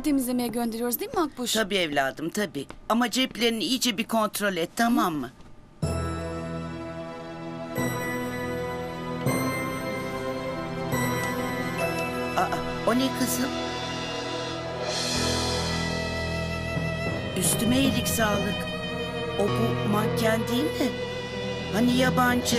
temizlemeye gönderiyoruz değil mi Makbuş? Tabii evladım tabii. Ama ceplerini iyice bir kontrol et, tamam mı? Aa, o ne kızım? Üstüme iyilik sağlık. O bu manken değil mi? Hani yabancı.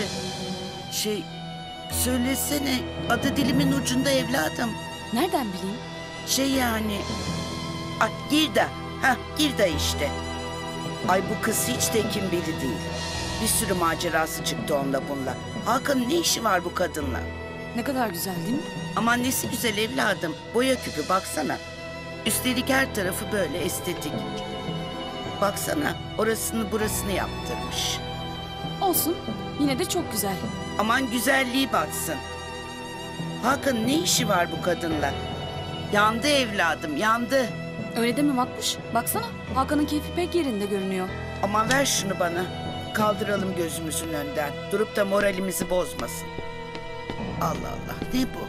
Söylesene, adı dilimin ucunda evladım. Nereden bileyim? Yani... Ay, Girda. Girda işte. Ay bu kız hiç de kim biri değil. Bir sürü macerası çıktı onunla bununla. Hakan'ın ne işi var bu kadınla? Ne kadar güzel değil mi? Aman nesi güzel evladım. Boya küpü baksana. Üstelik her tarafı böyle estetik. Baksana, orasını burasını yaptırmış. Olsun. Yine de çok güzel. Aman güzelliği baksın. Hakan'ın ne işi var bu kadınla? Yandı evladım, yandı. Öyle deme Makbuş. Baksana Hakan'ın keyfi pek yerinde görünüyor. Aman ver şunu bana. Kaldıralım gözümüzün önden. Durup da moralimizi bozmasın. Allah Allah, ne bu?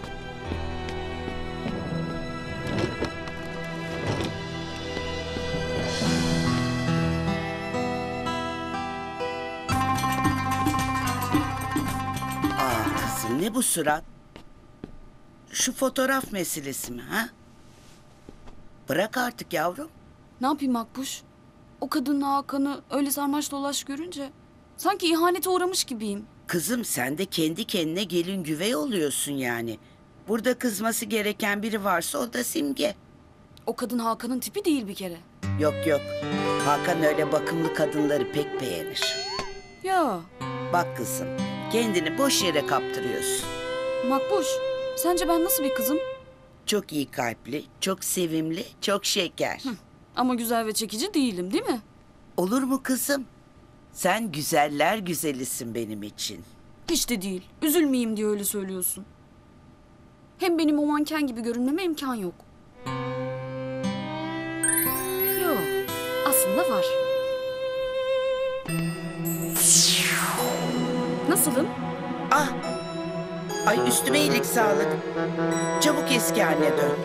Kızım ne bu surat? Şu fotoğraf meselesi mi ha? Bırak artık yavrum. Ne yapayım Makbuş? O kadınla Hakan'ı öyle sarmaş dolaş görünce sanki ihanete uğramış gibiyim. Kızım sen de kendi kendine gelin güvey oluyorsun yani. Burada kızması gereken biri varsa o da Simge. O kadın Hakan'ın tipi değil bir kere. Yok yok. Hakan öyle bakımlı kadınları pek beğenir. Ya Bak kızım, kendini boş yere kaptırıyorsun. Makbuş, sence ben nasıl bir kızım? Çok iyi kalpli, çok sevimli, çok şeker. Ama güzel ve çekici değilim değil mi? Olur mu kızım? Sen güzeller güzelisin benim için. Hiç de değil. Üzülmeyeyim diye öyle söylüyorsun. Hem benim o manken gibi görünmeme imkan yok. Yok, aslında var. Nasılım? Ah! Ay üstüme iyilik sağlık. Çabuk eski haline dön.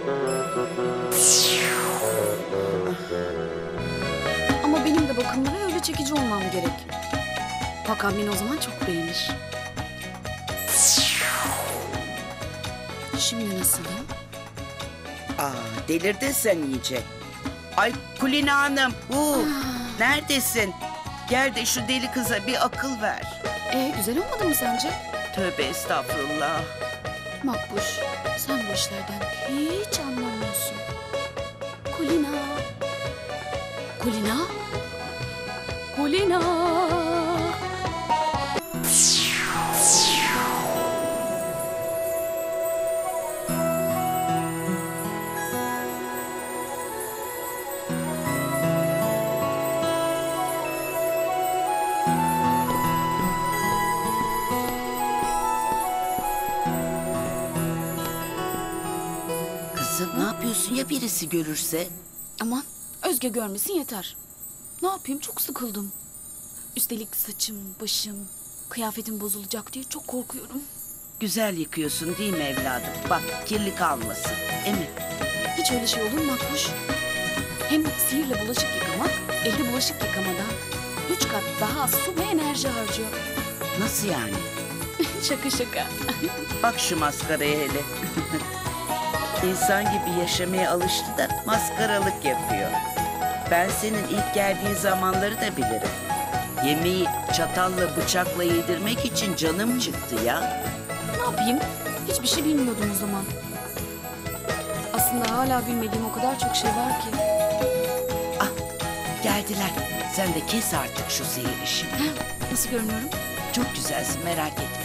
Ama benim de bakımlara öyle çekici olmam gerek. Hakan beni o zaman çok beğenir. Şimdi nasılım? Delirdin sen iyice. Ay Kulina Hanım, neredesin? Gel de şu deli kıza bir akıl ver. Güzel olmadı mı sence? Tövbe estağfurullah. Makbuş, sen bu işlerden hiç anlamıyorsun. Kulina. Kulina. Kulina. Kızım ne yapıyorsun ya birisi görürse? Aman Özge görmesin yeter. Ne yapayım çok sıkıldım. Üstelik saçım, başım, kıyafetim bozulacak diye çok korkuyorum. Güzel yıkıyorsun değil mi evladım? Bak kirli kalmasın. Emin. Hiç öyle şey olur mu Makbuş? Hem sihirle bulaşık yıkamak, elde bulaşık yıkamadan 3 kat daha az su ve enerji harcıyor. Nasıl yani? Şaka şaka. Bak şu maskaraya hele. İnsan gibi yaşamaya alıştı da maskaralık yapıyor. Ben senin ilk geldiğin zamanları da bilirim. Yemeği çatalla bıçakla yedirmek için canım çıktı ya. Ne yapayım? Hiçbir şey bilmiyordum o zaman. Aslında hala bilmediğim o kadar çok şey var ki. Ah, geldiler. Sen de kes artık şu sihir işini. Nasıl görünüyorum? Çok güzelsin, merak etme.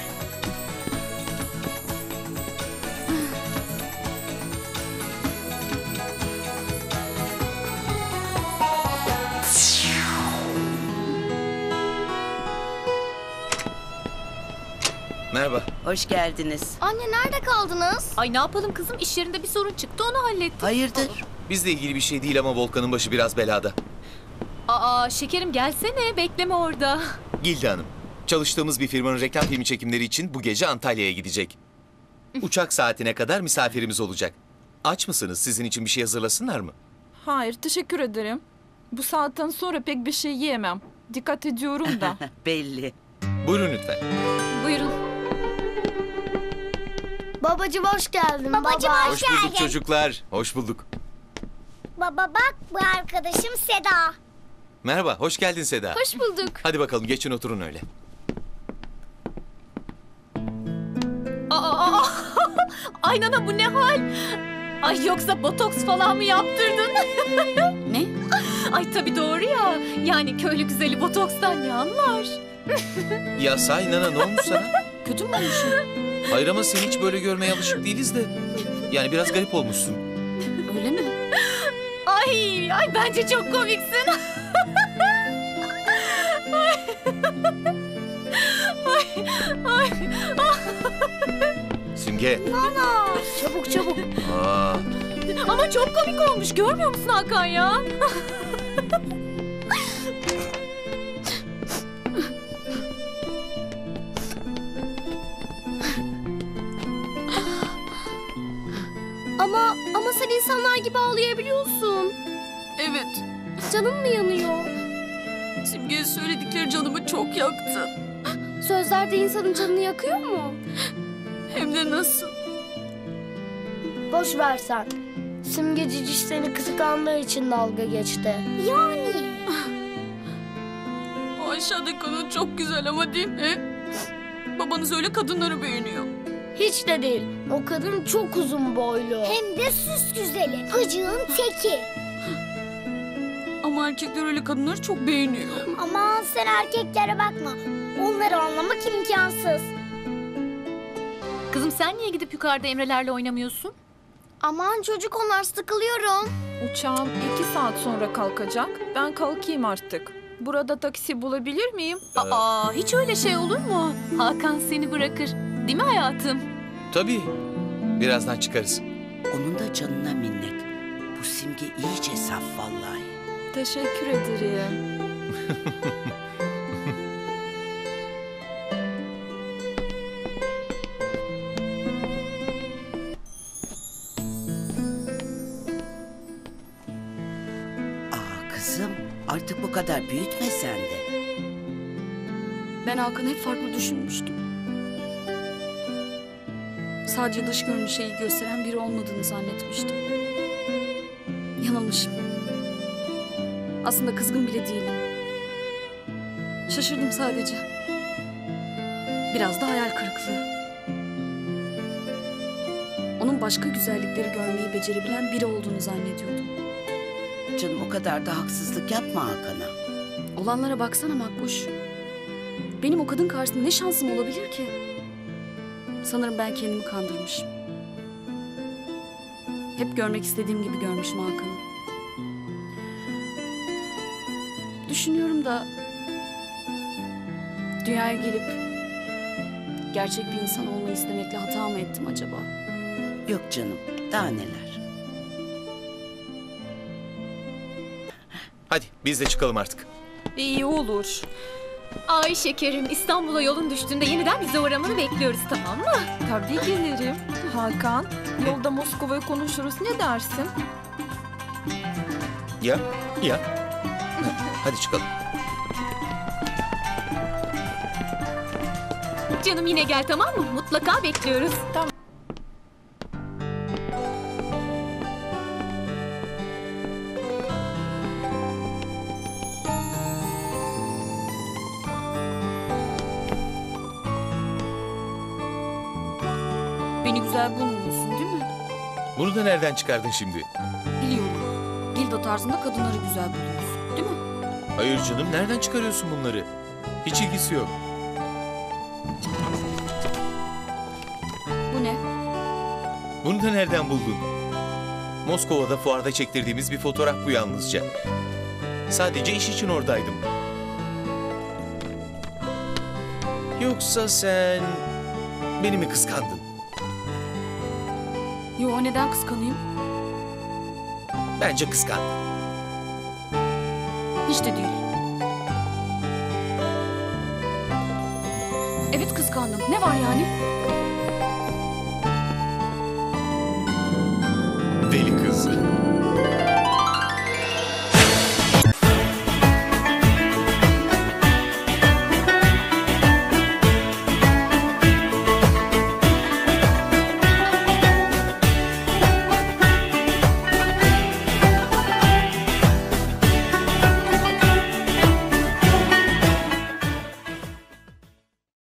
Merhaba. Hoş geldiniz. Anne nerede kaldınız? Ay ne yapalım kızım, iş yerinde bir sorun çıktı, onu hallettik. Hayırdır? Bizle ilgili bir şey değil ama Volkan'ın başı biraz belada. Aa şekerim gelsene, bekleme orada. Gilde Hanım, çalıştığımız bir firmanın reklam filmi çekimleri için bu gece Antalya'ya gidecek. Uçak saatine kadar misafirimiz olacak. Aç mısınız? Sizin için bir şey hazırlasınlar mı? Hayır, teşekkür ederim. Bu saatten sonra pek bir şey yiyemem. Dikkat ediyorum da. Belli. Buyurun lütfen. Buyurun. Babacım hoş geldin. Babacım, Baba. Hoş bulduk çocuklar. Hoş bulduk. Baba bak bu arkadaşım Seda. Merhaba, hoş geldin Seda. Hoş bulduk. Hadi bakalım geçin oturun öyle. Aa, ay Nana bu ne hal? Ay yoksa botoks falan mı yaptırdın? Ne? Ay tabii doğru ya. Yani köylü güzeli botokstan ne anlar? Ya sahi Nana ne olmuş sana? Kötü mü olmuşum? Hayır ama seni hiç böyle görmeye alışık değiliz de. Yani biraz garip olmuşsun. Öyle mi? Ay bence çok komiksin. Simge. Çabuk çabuk. Aa, Ama çok komik olmuş. Görmüyor musun Hakan ya? Ama sen insanlar gibi ağlayabiliyorsun. Evet. Canın mı yanıyor? Simge'ye söyledikleri canımı çok yaktı. Sözler de insanın canını yakıyor mu? Hem de nasıl? Boş ver sen. Simge Ciciş seni kıskandığı için dalga geçti. Yani. O aşağıdaki kadın çok güzel ama değil mi? Babanız öyle kadınları beğeniyor. Hiç de değil. O kadın çok uzun boylu. Hem de süs güzeli. Gıcığın teki. Ama erkekler öyle kadınları çok beğeniyor. Aman sen erkeklere bakma. Onları anlamak imkansız. Kızım sen niye gidip yukarıda Emre'lerle oynamıyorsun? Aman çocuk onlar sıkılıyorum. Uçağım 2 saat sonra kalkacak. Ben kalkayım artık. Burada taksi bulabilir miyim? Aa hiç öyle şey olur mu? Hakan seni bırakır. Değil mi hayatım? tabii. Birazdan çıkarız. Onun da canına minnet. Bu Simge iyice saf vallahi. Teşekkür ederim. Aa kızım artık bu kadar büyütme sen de. Ben Hakan'ı hep farklı düşünmüştüm. Sadece dış görünüşe iyi gösteren biri olmadığını zannetmiştim. Yanılmışım. Aslında kızgın bile değilim. Şaşırdım sadece. Biraz da hayal kırıklığı. Onun başka güzellikleri görmeyi becerebilen biri olduğunu zannediyordum. Canım o kadar da haksızlık yapma Hakan'a. Olanlara baksana Makbuş. Benim o kadın karşısında ne şansım olabilir ki? Sanırım ben kendimi kandırmışım. Hep görmek istediğim gibi görmüşüm Hakan'ı. Düşünüyorum da... Dünyaya gelip... Gerçek bir insan olmayı istemekle hata mı ettim acaba? Yok canım daha neler. Hadi biz de çıkalım artık. İyi olur. Ay şekerim İstanbul'a yolun düştüğünde yeniden bize uğramanı bekliyoruz tamam mı? Tabii gelirim. Hakan, yolda Moskova'yı konuşuruz. Ne dersin? Ya. Hadi çıkalım. Canım yine gel tamam mı? Mutlaka bekliyoruz. Beni güzel bulmuyorsun değil mi? Bunu da nereden çıkardın şimdi? Biliyorum. Dildo tarzında kadınları güzel buluyorsun değil mi? Hayır canım nereden çıkarıyorsun bunları? Hiç ilgisi yok. Bu ne? Bunu da nereden buldun? Moskova'da fuarda çektirdiğimiz bir fotoğraf bu yalnızca. Sadece iş için oradaydım. Yoksa sen beni mi kıskandın? Yo neden kıskanayım? Bence kıskandın. Hiç de değil. Evet kıskandım. Ne var yani? Deli kız.